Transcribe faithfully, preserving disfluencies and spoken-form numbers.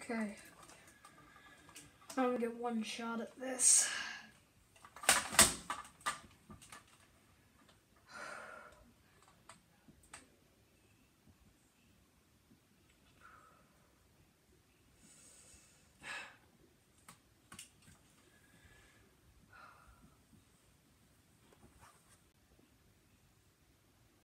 Okay. I'm gonna get one shot at this.